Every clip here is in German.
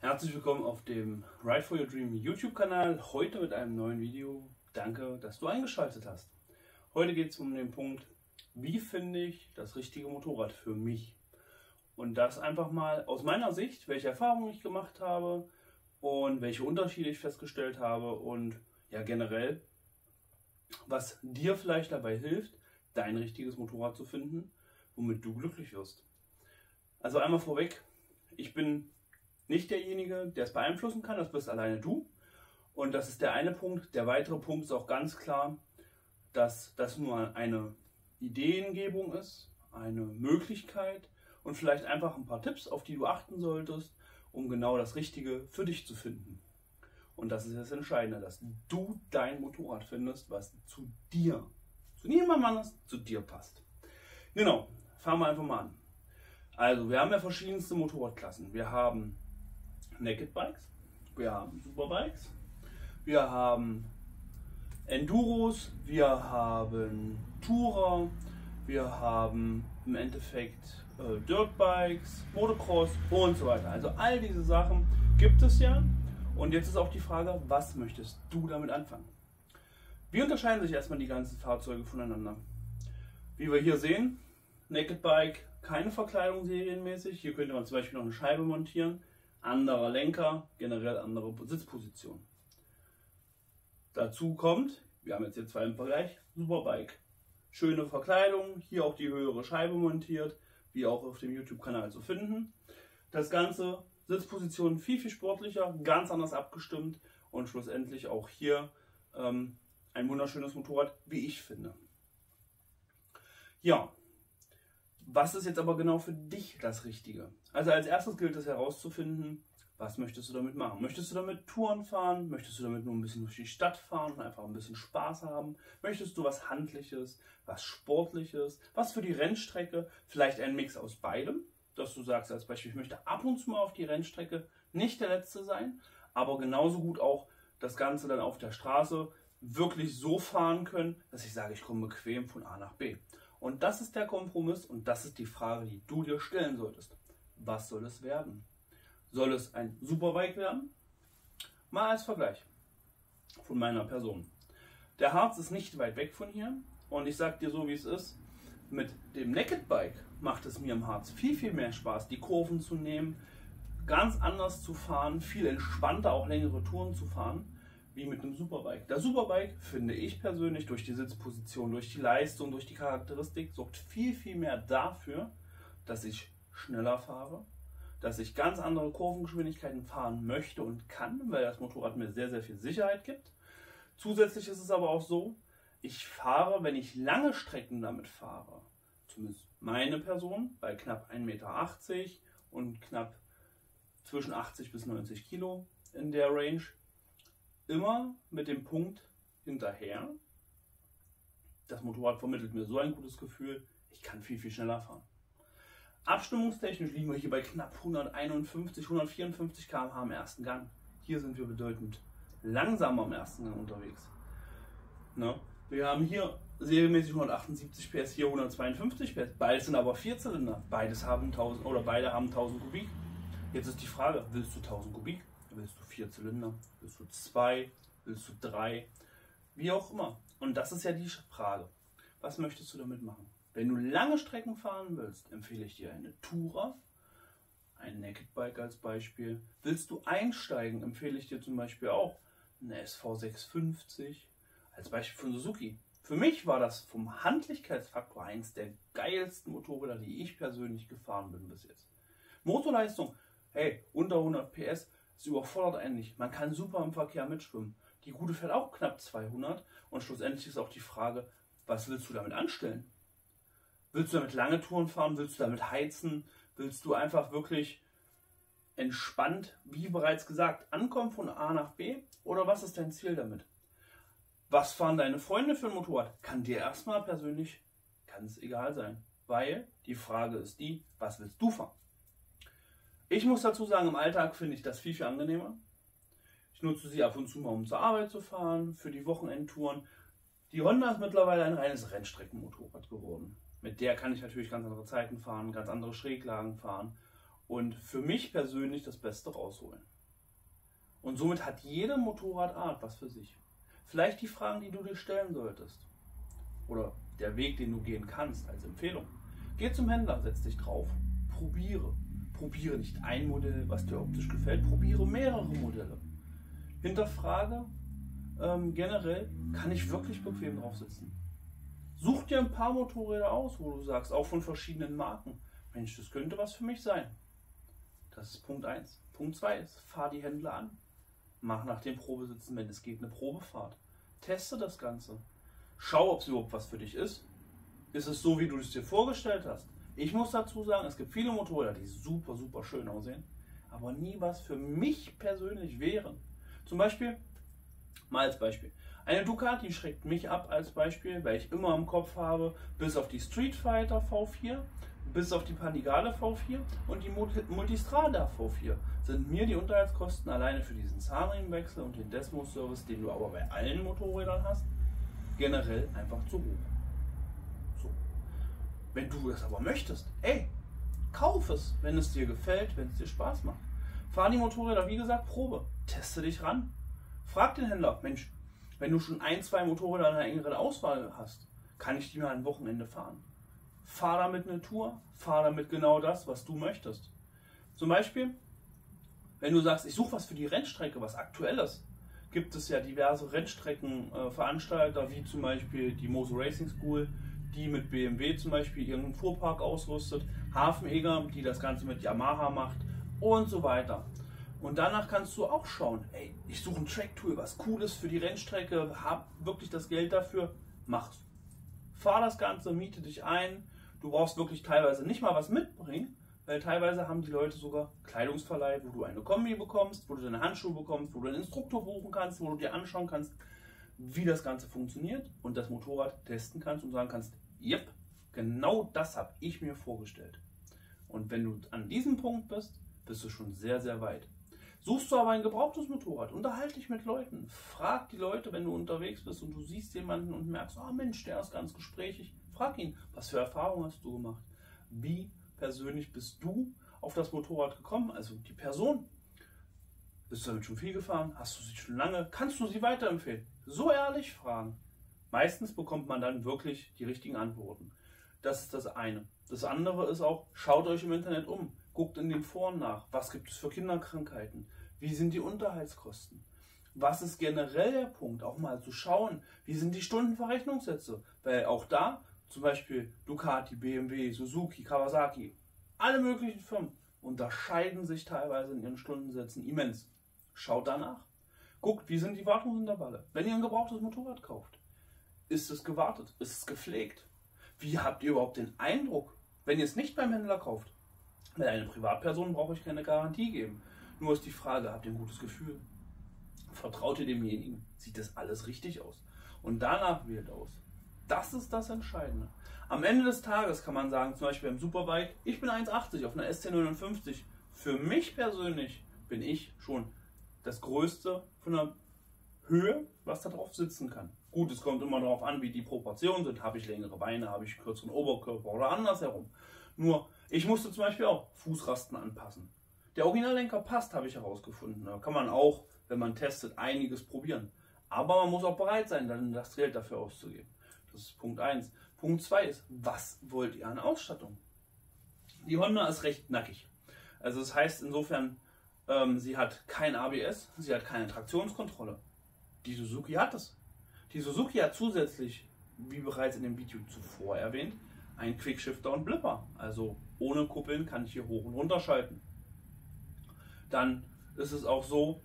Herzlich willkommen auf dem Ride for Your Dream YouTube-Kanal. Heute mit einem neuen Video. Danke, dass du eingeschaltet hast. Heute geht es um den Punkt, wie finde ich das richtige Motorrad für mich? Und das einfach mal aus meiner Sicht, welche Erfahrungen ich gemacht habe und welche Unterschiede ich festgestellt habe und ja generell, was dir vielleicht dabei hilft, dein richtiges Motorrad zu finden, womit du glücklich wirst. Also einmal vorweg, ich bin nicht derjenige, der es beeinflussen kann, das bist alleine du. Und das ist der eine Punkt. Der weitere Punkt ist auch ganz klar, dass das nur eine Ideengebung ist, eine Möglichkeit und vielleicht einfach ein paar Tipps, auf die du achten solltest, um genau das Richtige für dich zu finden. Und das ist das Entscheidende, dass du dein Motorrad findest, was zu dir, zu niemandem anders, zu dir passt. Genau, fangen wir einfach mal an. Also, wir haben ja verschiedenste Motorradklassen. Wir haben Naked Bikes, wir haben Superbikes, wir haben Enduros, wir haben Tourer, wir haben im Endeffekt Dirtbikes, Motocross und so weiter. Also all diese Sachen gibt es ja. Und jetzt ist auch die Frage, was möchtest du damit anfangen? Wie unterscheiden sich erstmal die ganzen Fahrzeuge voneinander? Wie wir hier sehen, Naked Bike, keine Verkleidung serienmäßig. Hier könnte man zum Beispiel noch eine Scheibe montieren. Anderer Lenker, generell andere Sitzposition. Dazu kommt, wir haben jetzt hier zwei im Vergleich, Superbike. Schöne Verkleidung, hier auch die höhere Scheibe montiert, wie auch auf dem YouTube-Kanal zu finden. Das Ganze, Sitzposition viel sportlicher, ganz anders abgestimmt und schlussendlich auch hier ein wunderschönes Motorrad, wie ich finde. Ja. Was ist jetzt aber genau für dich das Richtige? Also als erstes gilt es herauszufinden, was möchtest du damit machen? Möchtest du damit Touren fahren? Möchtest du damit nur ein bisschen durch die Stadt fahren und einfach ein bisschen Spaß haben? Möchtest du was Handliches, was Sportliches, was für die Rennstrecke? Vielleicht ein Mix aus beidem, dass du sagst als Beispiel, ich möchte ab und zu mal auf die Rennstrecke nicht der Letzte sein, aber genauso gut auch das Ganze dann auf der Straße wirklich so fahren können, dass ich sage, ich komme bequem von A nach B. Und das ist der Kompromiss und das ist die Frage, die du dir stellen solltest. Was soll es werden? Soll es ein Superbike werden? Mal als Vergleich von meiner Person. Der Harz ist nicht weit weg von hier und ich sage dir so, wie es ist. Mit dem Naked Bike macht es mir im Harz viel mehr Spaß, die Kurven zu nehmen, ganz anders zu fahren, viel entspannter auch längere Touren zu fahren, wie mit einem Superbike. Das Superbike, finde ich persönlich, durch die Sitzposition, durch die Leistung, durch die Charakteristik, sorgt viel mehr dafür, dass ich schneller fahre, dass ich ganz andere Kurvengeschwindigkeiten fahren möchte und kann, weil das Motorrad mir sehr viel Sicherheit gibt. Zusätzlich ist es aber auch so, ich fahre, wenn ich lange Strecken damit fahre, zumindest meine Person, bei knapp 1,80 Meter und knapp zwischen 80 bis 90 Kilo in der Range, immer mit dem Punkt hinterher, das Motorrad vermittelt mir so ein gutes Gefühl, ich kann viel schneller fahren. Abstimmungstechnisch liegen wir hier bei knapp 151, 154 km/h im ersten Gang. Hier sind wir bedeutend langsamer im ersten Gang unterwegs. Ne? Wir haben hier serienmäßig 178 PS, hier 152 PS. Beides sind aber Vierzylinder. Beides haben 1000 oder beide haben 1000 Kubik. Jetzt ist die Frage, willst du 1000 Kubik? Willst du 4 Zylinder? Willst du 2? Willst du 3? Wie auch immer. Und das ist ja die Frage. Was möchtest du damit machen? Wenn du lange Strecken fahren willst, empfehle ich dir eine Tourer, ein Naked Bike als Beispiel. Willst du einsteigen, empfehle ich dir zum Beispiel auch eine SV 650 als Beispiel von Suzuki. Für mich war das vom Handlichkeitsfaktor eins der geilsten Motorräder, die ich persönlich gefahren bin bis jetzt. Motorleistung, hey, unter 100 PS, es überfordert einen nicht. Man kann super im Verkehr mitschwimmen. Die gute fährt auch knapp 200 und schlussendlich ist auch die Frage, was willst du damit anstellen? Willst du damit lange Touren fahren? Willst du damit heizen? Willst du einfach wirklich entspannt, wie bereits gesagt, ankommen von A nach B? Oder was ist dein Ziel damit? Was fahren deine Freunde für ein Motorrad? Kann dir erstmal persönlich ganz egal sein. Weil die Frage ist die, was willst du fahren? Ich muss dazu sagen, im Alltag finde ich das viel angenehmer. Ich nutze sie ab und zu mal, um zur Arbeit zu fahren, für die Wochenendtouren. Die Honda ist mittlerweile ein reines Rennstreckenmotorrad geworden. Mit der kann ich natürlich ganz andere Zeiten fahren, ganz andere Schräglagen fahren und für mich persönlich das Beste rausholen. Und somit hat jede Motorradart was für sich. Vielleicht die Fragen, die du dir stellen solltest. Oder der Weg, den du gehen kannst als Empfehlung. Geh zum Händler, setz dich drauf, probiere. Probiere nicht ein Modell, was dir optisch gefällt, probiere mehrere Modelle. Hinterfrage generell, kann ich wirklich bequem drauf sitzen? Such dir ein paar Motorräder aus, wo du sagst, auch von verschiedenen Marken, Mensch, das könnte was für mich sein. Das ist Punkt 1. Punkt 2 ist, fahr die Händler an. Mach nach dem Probesitzen, wenn es geht, eine Probefahrt. Teste das Ganze. Schau, ob es überhaupt was für dich ist. Ist es so, wie du es dir vorgestellt hast? Ich muss dazu sagen, es gibt viele Motorräder, die super, super schön aussehen, aber nie was für mich persönlich wären. Zum Beispiel, mal als Beispiel, eine Ducati schreckt mich ab als Beispiel, weil ich immer im Kopf habe, bis auf die Street Fighter V4, bis auf die Panigale V4 und die Multistrada V4 sind mir die Unterhaltskosten alleine für diesen Zahnriemenwechsel und den Desmo-Service, den du aber bei allen Motorrädern hast, generell einfach zu hoch. So. Wenn du das aber möchtest, ey, kauf es, wenn es dir gefällt, wenn es dir Spaß macht. Fahr die Motorräder, wie gesagt, Probe. Teste dich ran. Frag den Händler, Mensch, wenn du schon ein, zwei Motorräder in einer engeren Auswahl hast, kann ich die mal ein Wochenende fahren. Fahr damit eine Tour, fahr damit genau das, was du möchtest. Zum Beispiel, wenn du sagst, ich suche was für die Rennstrecke, was Aktuelles, gibt es ja diverse Rennstreckenveranstalter, wie zum Beispiel die Moser Racing School, die mit BMW zum Beispiel ihren Fuhrpark ausrüstet, Hafeneger, die das Ganze mit Yamaha macht und so weiter. Und danach kannst du auch schauen, ey, ich suche ein Track-Tool, was cool ist für die Rennstrecke, hab wirklich das Geld dafür, mach's. Fahr das Ganze, miete dich ein, du brauchst wirklich teilweise nicht mal was mitbringen, weil teilweise haben die Leute sogar Kleidungsverleih, wo du eine Kombi bekommst, wo du deine Handschuhe bekommst, wo du einen Instruktor buchen kannst, wo du dir anschauen kannst, wie das Ganze funktioniert und das Motorrad testen kannst und sagen kannst, yep, genau das habe ich mir vorgestellt. Und wenn du an diesem Punkt bist, bist du schon sehr, sehr weit. Suchst du aber ein gebrauchtes Motorrad, unterhalte dich mit Leuten, frag die Leute, wenn du unterwegs bist und du siehst jemanden und merkst, oh Mensch, der ist ganz gesprächig, frag ihn, was für Erfahrungen hast du gemacht? Wie persönlich bist du auf das Motorrad gekommen, also die Person? Bist du damit schon viel gefahren? Hast du sie schon lange? Kannst du sie weiterempfehlen? So ehrlich fragen. Meistens bekommt man dann wirklich die richtigen Antworten. Das ist das eine. Das andere ist auch, schaut euch im Internet um. Guckt in den Foren nach, was gibt es für Kinderkrankheiten, wie sind die Unterhaltskosten, was ist generell der Punkt, auch mal zu schauen, wie sind die Stundenverrechnungssätze, weil auch da, zum Beispiel Ducati, BMW, Suzuki, Kawasaki, alle möglichen Firmen unterscheiden sich teilweise in ihren Stundensätzen immens. Schaut danach, guckt, wie sind die Wartungsintervalle, wenn ihr ein gebrauchtes Motorrad kauft, ist es gewartet, ist es gepflegt, wie habt ihr überhaupt den Eindruck, wenn ihr es nicht beim Händler kauft? Weil eine Privatperson brauche ich keine Garantie geben. Nur ist die Frage, habt ihr ein gutes Gefühl? Vertraut ihr demjenigen? Sieht das alles richtig aus? Und danach wählt aus. Das ist das Entscheidende. Am Ende des Tages kann man sagen, zum Beispiel beim Superbike, ich bin 1,80 auf einer SC59. Für mich persönlich bin ich schon das Größte von der Höhe, was da drauf sitzen kann. Gut, es kommt immer darauf an, wie die Proportionen sind. Habe ich längere Beine, habe ich kürzeren Oberkörper oder andersherum. Nur, ich musste zum Beispiel auch Fußrasten anpassen. Der Originallenker passt, habe ich herausgefunden. Da kann man auch, wenn man testet, einiges probieren. Aber man muss auch bereit sein, dann das Geld dafür auszugeben. Das ist Punkt 1. Punkt 2 ist, was wollt ihr an Ausstattung? Die Honda ist recht nackig. Also das heißt insofern, sie hat kein ABS, sie hat keine Traktionskontrolle. Die Suzuki hat es. Die Suzuki hat zusätzlich, wie bereits in dem Video zuvor erwähnt, ein Quickshifter und Blipper. Also ohne Kuppeln kann ich hier hoch und runter schalten. Dann ist es auch so,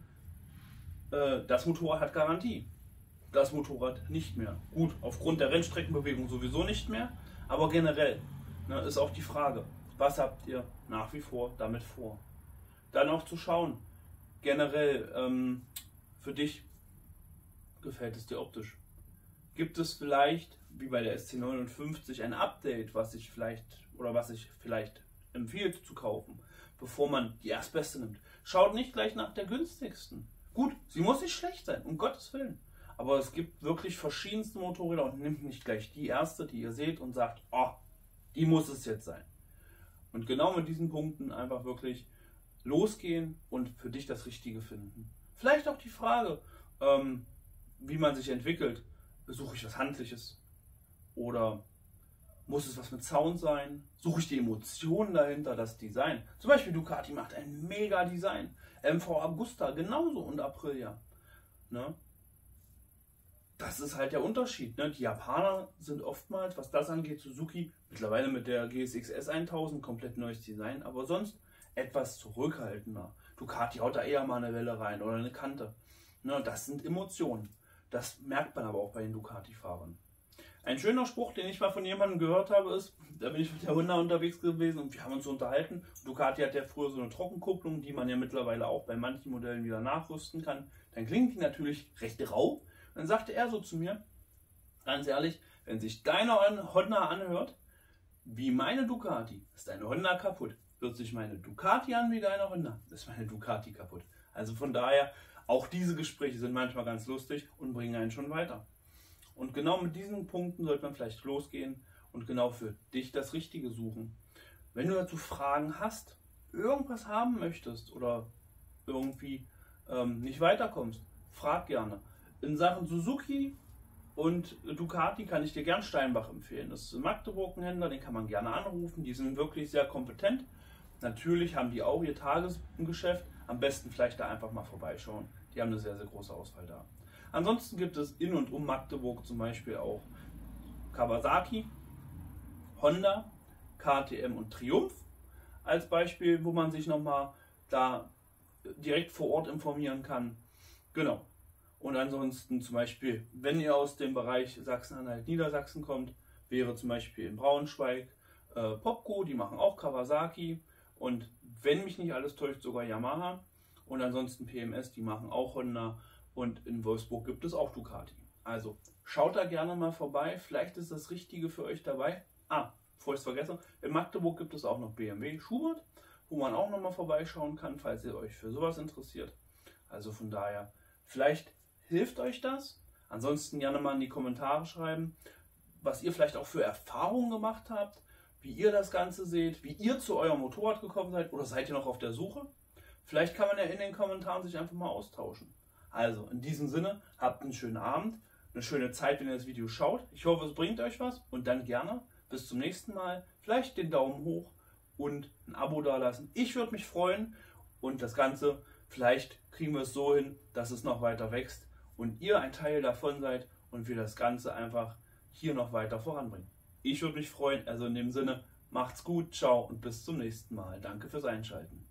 das Motorrad hat Garantie. Das Motorrad nicht mehr. Gut, aufgrund der Rennstreckenbewegung sowieso nicht mehr, aber generell ist auch die Frage, was habt ihr nach wie vor damit vor? Dann auch zu schauen, generell für dich, gefällt es dir optisch? Gibt es vielleicht, wie bei der SC59, ein Update, was sich vielleicht empfiehlt zu kaufen, bevor man die erstbeste nimmt? Schaut nicht gleich nach der günstigsten. Gut, sie muss nicht schlecht sein, um Gottes Willen. Aber es gibt wirklich verschiedenste Motorräder und nimmt nicht gleich die erste, die ihr seht und sagt, oh, die muss es jetzt sein. Und genau mit diesen Punkten einfach wirklich losgehen und für dich das Richtige finden. Vielleicht auch die Frage, wie man sich entwickelt. Suche ich was Handliches? Oder muss es was mit Sound sein? Suche ich die Emotionen dahinter, das Design? Zum Beispiel Ducati macht ein mega Design. MV Agusta genauso und Aprilia. Ne? Das ist halt der Unterschied. Ne? Die Japaner sind oftmals, was das angeht, Suzuki, mittlerweile mit der GSX-S 1000, komplett neues Design, aber sonst etwas zurückhaltender. Ducati haut da eher mal eine Welle rein oder eine Kante. Ne? Das sind Emotionen. Das merkt man aber auch bei den Ducati-Fahrern. Ein schöner Spruch, den ich mal von jemandem gehört habe, ist, da bin ich mit der Honda unterwegs gewesen und wir haben uns unterhalten. Ducati hat ja früher so eine Trockenkupplung, die man ja mittlerweile auch bei manchen Modellen wieder nachrüsten kann. Dann klingt die natürlich recht rau. Dann sagte er so zu mir, ganz ehrlich, wenn sich deine Honda anhört, wie meine Ducati, ist deine Honda kaputt. Hört sich meine Ducati an wie deine Honda, ist meine Ducati kaputt. Also von daher, auch diese Gespräche sind manchmal ganz lustig und bringen einen schon weiter. Und genau mit diesen Punkten sollte man vielleicht losgehen und genau für dich das Richtige suchen. Wenn du dazu Fragen hast, irgendwas haben möchtest oder irgendwie nicht weiterkommst, frag gerne. In Sachen Suzuki und Ducati kann ich dir gern Steinbach empfehlen. Das ist ein Magdeburg Händler, den kann man gerne anrufen. Die sind wirklich sehr kompetent. Natürlich haben die auch ihr Tagesgeschäft. Am besten vielleicht da einfach mal vorbeischauen. Die haben eine sehr, sehr große Auswahl da. Ansonsten gibt es in und um Magdeburg zum Beispiel auch Kawasaki, Honda, KTM und Triumph als Beispiel, wo man sich nochmal da direkt vor Ort informieren kann. Genau. Und ansonsten zum Beispiel, wenn ihr aus dem Bereich Sachsen-Anhalt, Niedersachsen kommt, wäre zum Beispiel in Braunschweig Popco, die machen auch Kawasaki und wenn mich nicht alles täuscht, sogar Yamaha und ansonsten PMS, die machen auch Honda und in Wolfsburg gibt es auch Ducati. Also schaut da gerne mal vorbei, vielleicht ist das Richtige für euch dabei. Bevor ich es vergesse, in Magdeburg gibt es auch noch BMW Schubert, wo man auch nochmal vorbeischauen kann, falls ihr euch für sowas interessiert. Also von daher, vielleicht hilft euch das? Ansonsten gerne mal in die Kommentare schreiben, was ihr vielleicht auch für Erfahrungen gemacht habt, wie ihr das Ganze seht, wie ihr zu eurem Motorrad gekommen seid oder seid ihr noch auf der Suche? Vielleicht kann man ja in den Kommentaren sich einfach mal austauschen. Also in diesem Sinne, habt einen schönen Abend, eine schöne Zeit, wenn ihr das Video schaut. Ich hoffe, es bringt euch was und dann gerne bis zum nächsten Mal. Vielleicht den Daumen hoch und ein Abo dalassen. Ich würde mich freuen und das Ganze, vielleicht kriegen wir es so hin, dass es noch weiter wächst und ihr ein Teil davon seid und wir das Ganze einfach hier noch weiter voranbringen. Ich würde mich freuen, also in dem Sinne, macht's gut, ciao und bis zum nächsten Mal. Danke fürs Einschalten.